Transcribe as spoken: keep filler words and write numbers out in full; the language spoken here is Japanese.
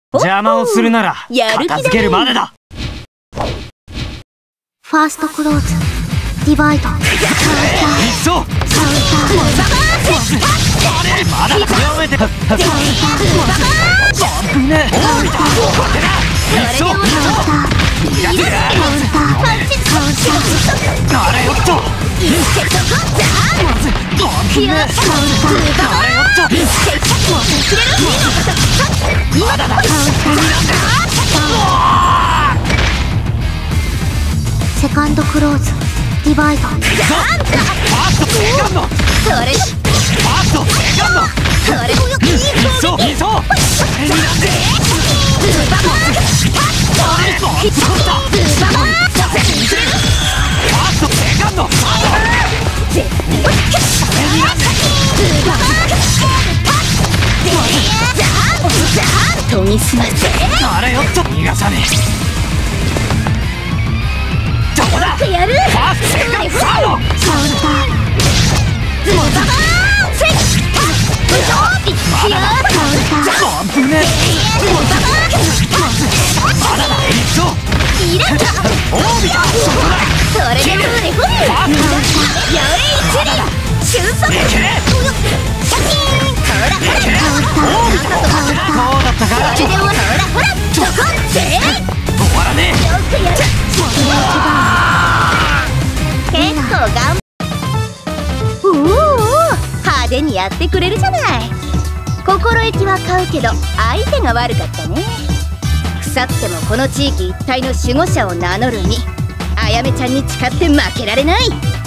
邪魔をするなら片付けるまでだ。 ファーストクローズ、ディバイド、カウンター、 いっそカウンター、 まだやめて、カウンター、 カウンター、 危ねえ、いっそカウンター、カウンター、 あれよっと、危ねえ、あれよっと、まだだ、 セカンドクローズ、ディバイド、 ファーストセカンド、ファーストセカンド、いっそいっそ、ファーストセカンド、 研ぎ澄ませ、 あれよっと、逃がさねえ。どこだ、ファーストセカンド、サード、 カウンター、 危ねえ、まだだ、いっそ、オービタ、そこだ、 それでもね、ふファースト、 やれいちり収束、 いけ、 シャキーン、ほらほら、カウンター、 そうだったか、 それでもほらほら、どこで終わらねえ。 よくやる、結構頑張うお派手にやってくれるじゃない。心意気は買うけど相手が悪かったね。腐ってもこの地域一帯の守護者を名乗るにあやめちゃんに誓って負けられない。